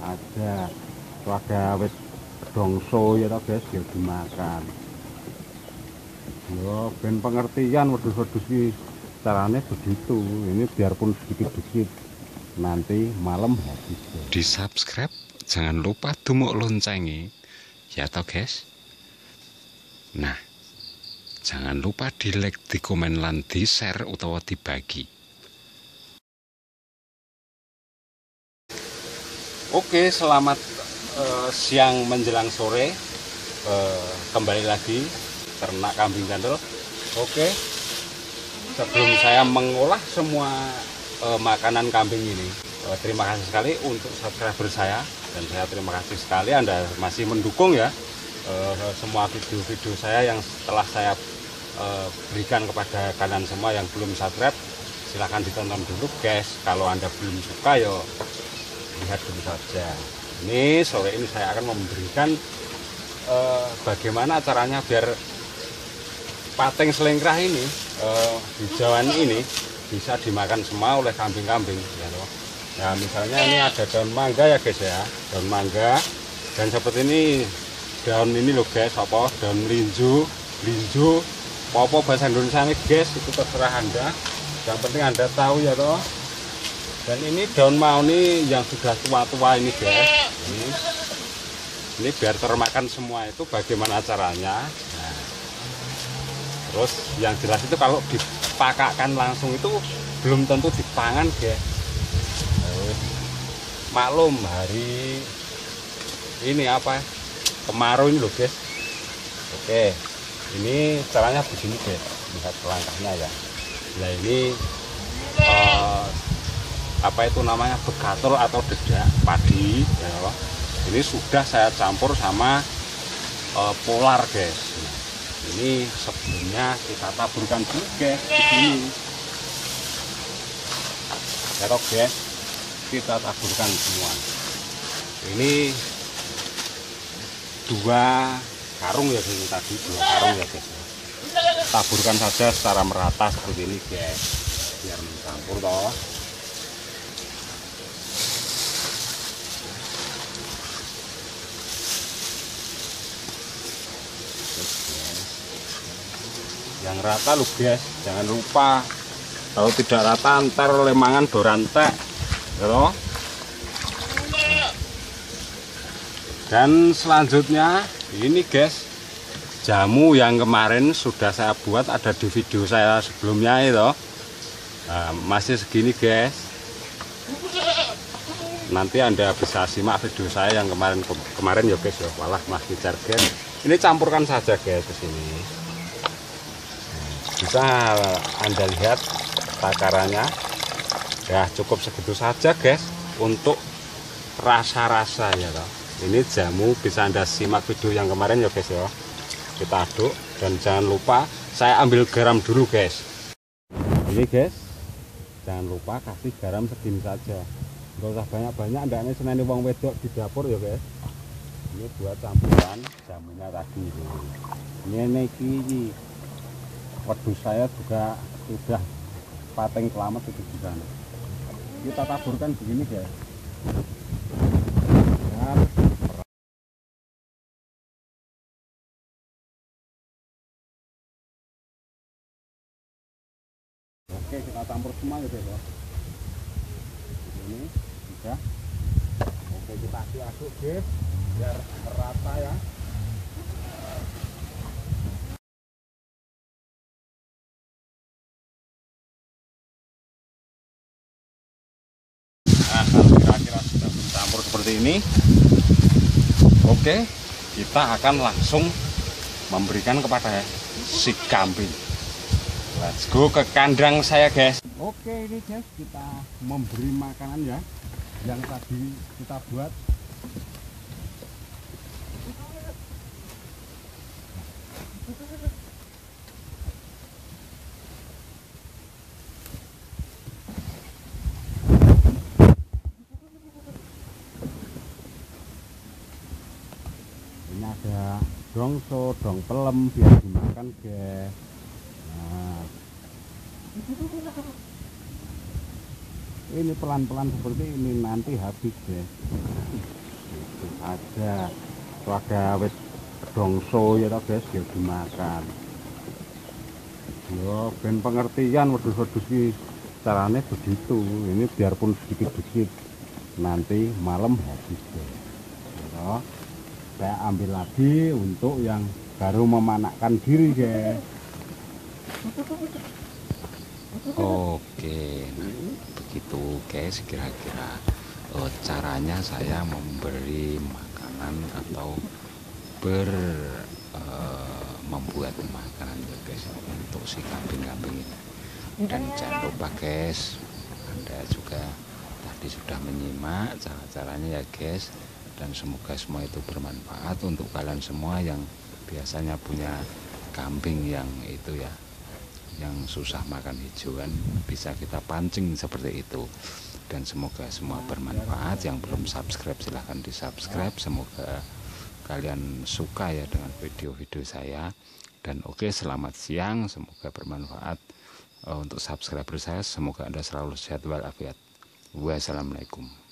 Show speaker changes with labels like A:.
A: ada wit dongso ya toh guys, biar dimakan. Yo ben pengertian wedhus-wedhus iki caranya begitu. Ini biarpun sedikit-sedikit nanti malam habis.
B: Di subscribe, jangan lupa tumuk loncengnya ya toh guys. Nah, jangan lupa di like, di komen, lan di share utawa dibagi.
A: Oke, selamat siang menjelang sore. Kembali lagi ternak kambing candel. Oke, sebelum saya mengolah semua makanan kambing ini, terima kasih sekali untuk subscriber saya, dan saya terima kasih sekali Anda masih mendukung ya semua video-video saya yang telah saya berikan kepada kalian semua. Yang belum subscribe silahkan ditonton dulu guys. Kalau Anda belum suka ya lihat dulu saja. Ini sore ini saya akan memberikan bagaimana caranya biar pateng selengkrah ini, hijauan ini bisa dimakan semua oleh kambing-kambing ya loh. Nah, misalnya ini ada daun mangga ya guys ya, daun mangga, dan seperti ini daun ini loh guys, apa daun linju apa bahasa Indonesia ini guys, itu terserah Anda, yang penting Anda tahu ya toh. Dan ini daun mahoni yang sudah tua-tua ini guys, ini biar termakan semua. Itu bagaimana caranya. Nah, terus yang jelas itu kalau dipakakkan langsung itu belum tentu dipangan guys. Maklum hari ini apa kemarau ini loh guys. Oke, ini caranya begini guys, lihat langkahnya ya. Nah ini apa itu namanya, begatol atau dedak padi ya. Ini sudah saya campur sama polar guys. Nah, ini sebelumnya kita taburkan dulu guys begini ya toh guys, kita taburkan semua. Ini 2 karung ya guys, tadi 2 karung ya guys. Taburkan saja secara merata seperti ini guys, biar mencampur toh. Yang rata lu guys, jangan lupa. Kalau tidak rata ntar lemangan dorantek ya loh. Dan selanjutnya ini guys, jamu yang kemarin sudah saya buat, ada di video saya sebelumnya itu. Nah, masih segini guys, nanti Anda bisa simak video saya yang kemarin ya guys ya. Walah mas kejar guys, ini campurkan saja guys ke sini. Bisa Anda lihat takarannya ya, cukup segitu saja guys untuk rasa-rasa ya toh. Ini jamu bisa Anda simak video yang kemarin ya guys ya. Kita aduk, dan jangan lupa saya ambil garam dulu guys. Ini guys, jangan lupa kasih garam segini saja, nggak usah banyak-banyak. Ndaknya seneni wong wedok di dapur ya guys. Ini buat campuran jamunya tadi. Ini wedhus saya juga sudah pateng selamat itu di sana. Kita taburkan begini guys. Dan oke, kita campur semua ya guys. Ini sudah. Oke, kita aduk guys biar merata ya. Nah, kalau kira-kira sudah mencampur seperti ini, oke, kita akan langsung memberikan kepada si kambing. Let's go ke kandang saya guys. Oke, ini guys kita memberi makanan ya, yang tadi kita buat. Ini ada dongso, dong pelem biar dimakan guys. Nah, Ini pelan-pelan seperti ini nanti habis deh. Itu aja. Itu ada wit dongso ya toh guys, ya dimakan. Yo ben pengertian wedhus-wedhus iki caranya begitu. Ini biarpun sedikit-sedikit nanti malam habis deh. Ya, saya ambil lagi untuk yang baru memanakkan diri guys.
B: Oke, begitu guys kira-kira caranya saya memberi makanan atau membuat makanan ya guys untuk si kambing-kambing ini. Dan jangan lupa guys, Anda juga tadi sudah menyimak cara-caranya ya guys, dan semoga semua itu bermanfaat untuk kalian semua yang biasanya punya kambing yang itu ya, yang susah makan hijauan, bisa kita pancing seperti itu. Dan semoga semua bermanfaat. Yang belum subscribe silahkan di subscribe. Semoga kalian suka ya dengan video-video saya. Dan oke, selamat siang, semoga bermanfaat untuk subscriber saya. Semoga Anda selalu sehat walafiat. Wassalamualaikum.